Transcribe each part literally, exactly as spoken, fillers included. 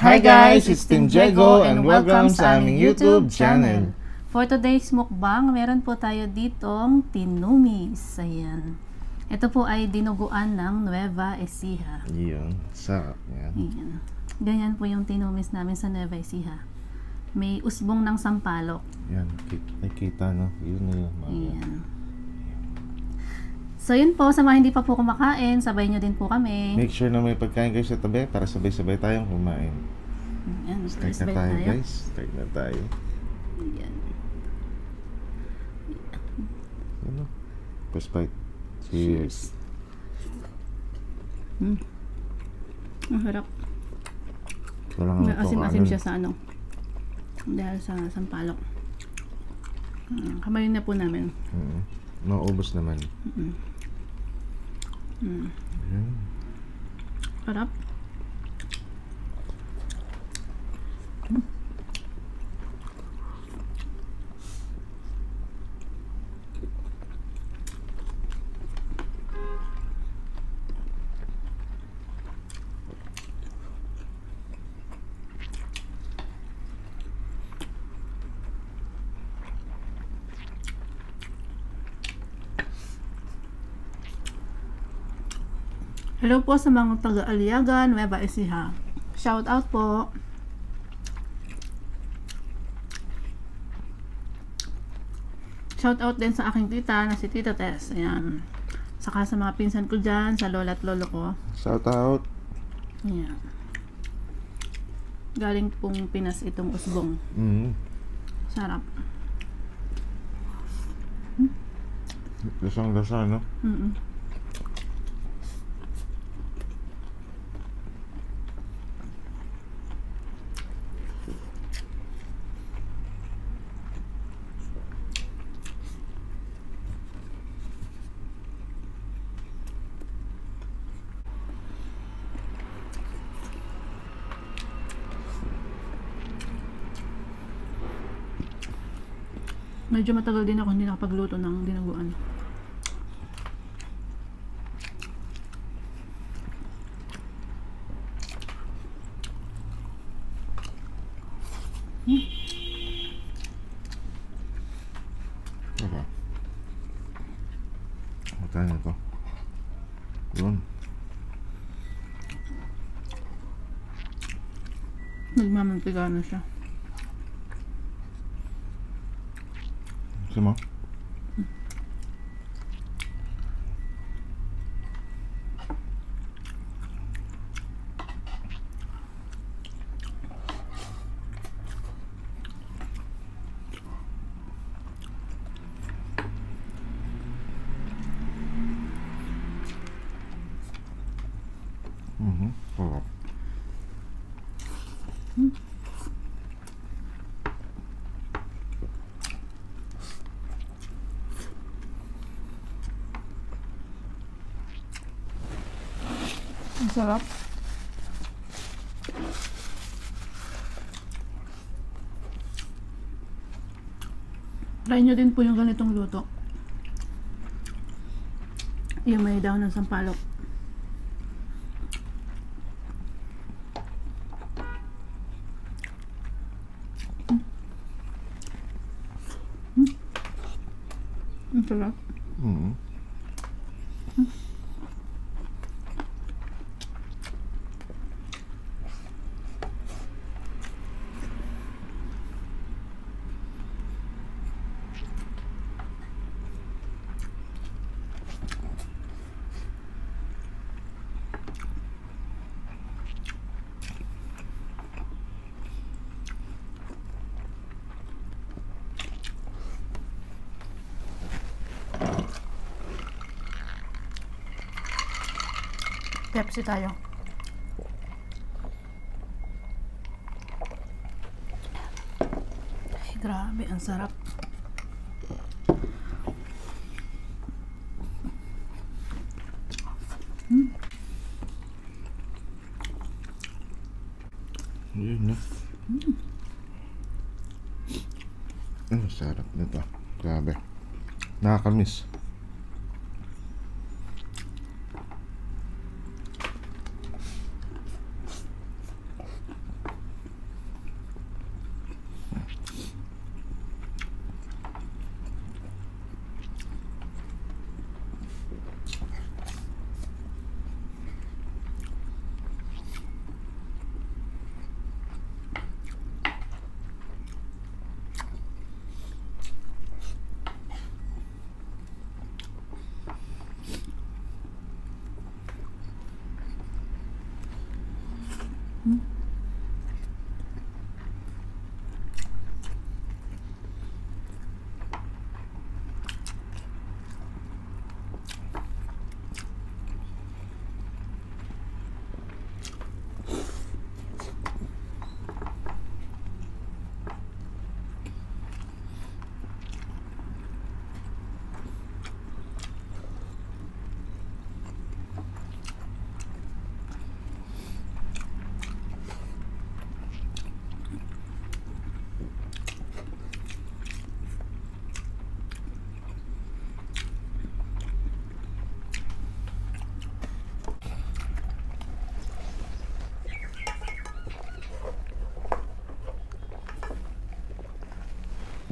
Hi guys, it's Team Jego and welcome sa aming YouTube channel. For today's mukbang, meron po tayo ditong tinumis. Ayan. Ito po ay dinuguan ng Nueva Ecija. Yun, sarap yan. Ayan. Ganyan po yung tinumis namin sa Nueva Ecija. May usbong ng sampalok. Yan, nakikita no? Yun na yun. Ayan. So yun po, sa mga hindi pa po kumakain, sabay nyo din po kami. Make sure na may pagkain kayo sa tabi para sabay-sabay tayong kumain. Ayan, start na tayo, tayo guys. Start na tayo. Ayan. Ano? First bite. Cheers. Hmm. Ang harap. May asim-asim siya sa ano. Dahil sa sampalok. Hmm. Kamayin na po namin. Mm-hmm. Maubos naman. Mm-hmm. Mm. Ayan. Harap. Mm. Hello po sa mga taga-Aliaga, Nueva Ecija. Shout out po. Shout out din sa aking tita na si Tita Tess. Ayan. Saka sa mga pinsan ko dyan, sa lola at lolo ko. Shout out. Ayan. Galing pong Pinas itong usbong. Mm-hmm. Sarap. Hmm? Lasang-lasa, no? Mm-mm. Medyo matagal din ako hindi nakapagluto ng dinuguan. Hmm. Okay. Matayin ito. Yun. Nagmamantiga na siya. Gusto mo? Mhm. Sarap. Hmm. Ang sarap. Try nyo din po yung ganitong luto. Yung may daon ng sampalok. Hmm. Hmm. Ang sarap. Mm-hmm. Hmm. Pepsi tayo. Ay, grabe, ang sarap. Hmm. Yun na. Hmm. Ang sarap nito. Grabe. Nakakamiss.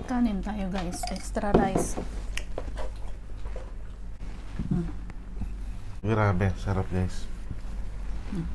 Kanin tayo guys, extra rice. Mm. Grabe, sarap guys. Mm.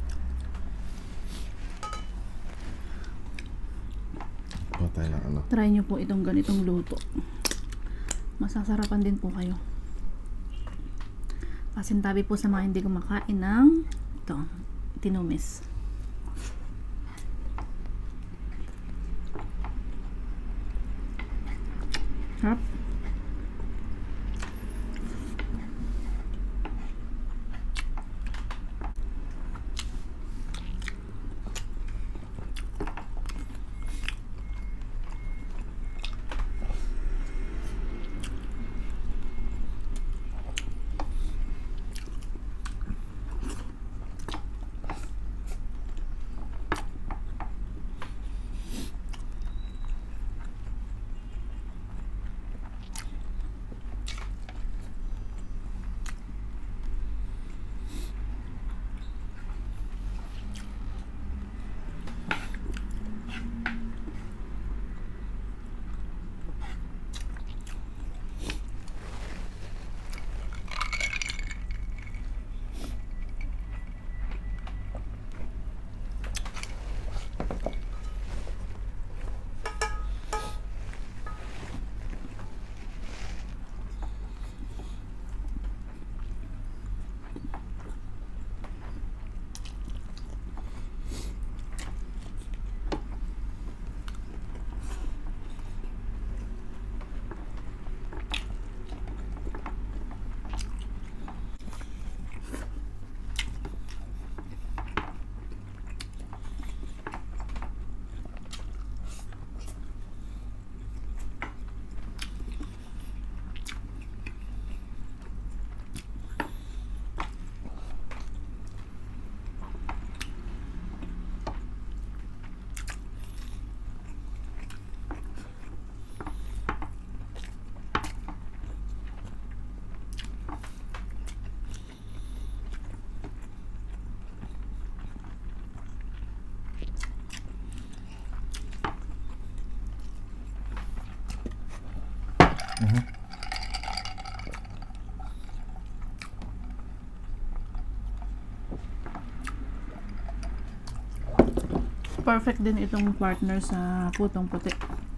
O tayo lang ano. Try nyo po itong ganitong luto. Masasarapan din po kayo. Pasintabi po sa mga hindi kumakain ng ito, tinumis. Sarap. Mhm. Perfect din itong partner sa putong puti.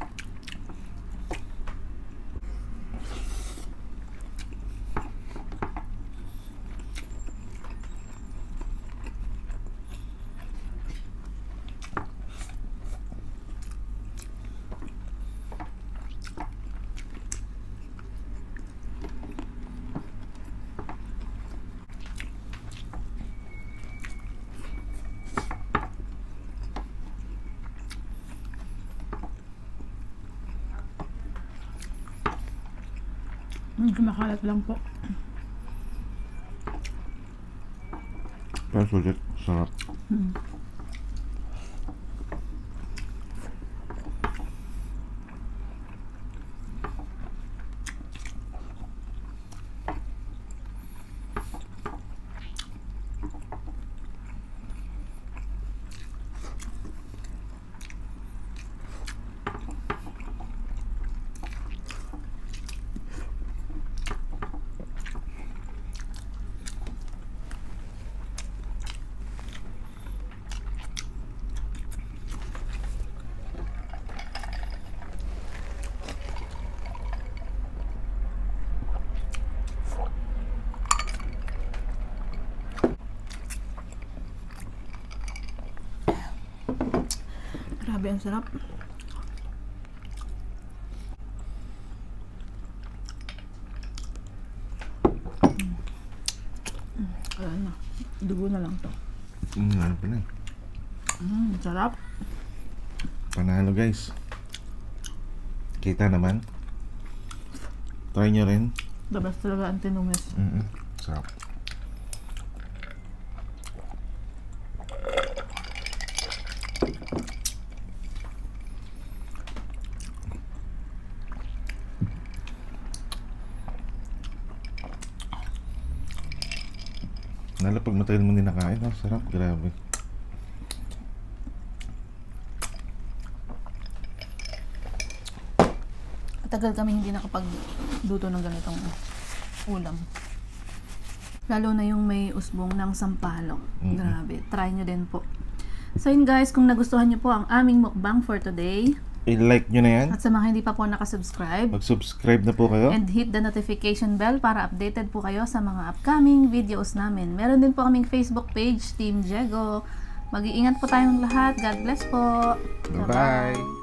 Medyo makalat lang po. Pero sulit, sarap. Hmm. Grabe, ang sarap. Mm. Mm. Wala na. Dugo na lang to. Mm, ano pa na eh. Mm, sarap. Panalo guys. Kita naman. Try nyo rin. The best talaga ang tinumis. Mm-mm. Sarap. Lalo pag matagal mo din nakain, oh, sarap, grabe. Matagal kami hindi nakapagluto ng ganitong ulam. Lalo na yung may usbong ng sampalok. Mm-hmm. Grabe. Try nyo din po. So yun guys, kung nagustuhan nyo po ang aming mukbang for today, I-like nyo na yan. at sa mga hindi pa po nakasubscribe, Mag-subscribe na po kayo. and hit the notification bell para updated po kayo sa mga upcoming videos namin. Meron din po kaming Facebook page, Team Jego. Mag-iingat po tayong lahat. God bless po. Bye-bye.